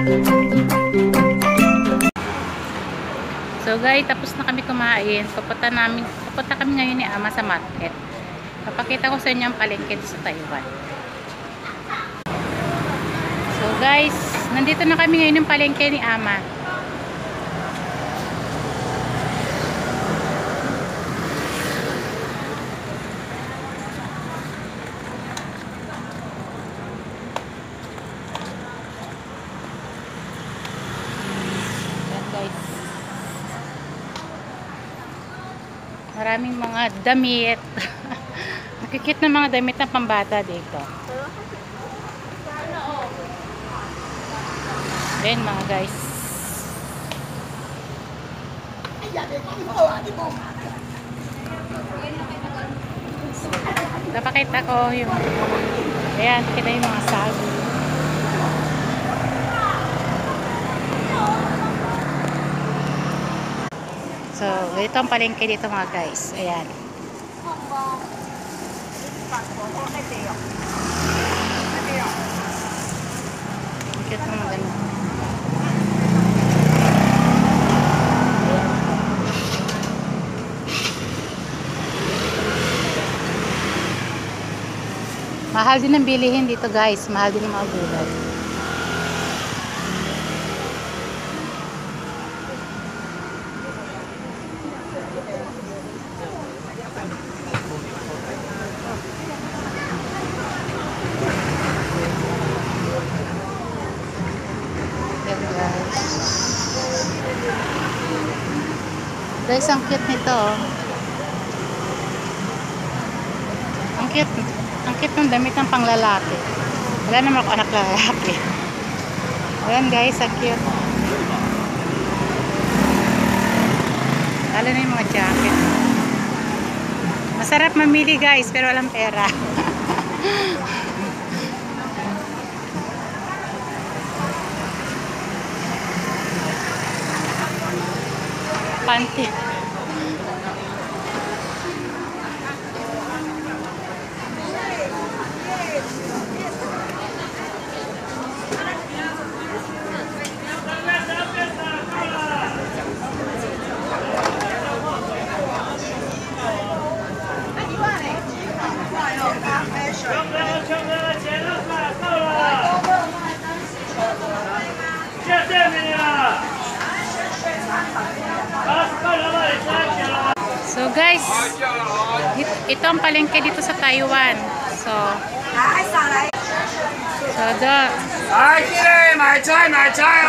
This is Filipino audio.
So guys, tapos na kami kumain. Papunta kami ngayon ni Ama sa market. Papakita ko sa inyo ang palengke sa Taiwan. So guys, nandito na kami ngayon ng palengke ni Ama. Maraming mga damit. Nakikit na mga damit na pambata dito. Ayan mga guys. Napakita ko yung ayan, kita yung mga sago. So, ito ang palengke dito mga guys. Ayan. Cute naman ganun. Mahal din ang bilihin dito guys. Mahal din ang mga gulay. Guys, ang cute nito. Ang cute. Ang cute ng damit ng panglalaki. Wala naman ako anak lalaki. Ayan guys, ang cute. Lalo na yung mga jacket. Masarap mamili guys, pero walang pera. Panty. So guys, ito ang palengke dito sa Taiwan. So do. 来，进来买菜买菜。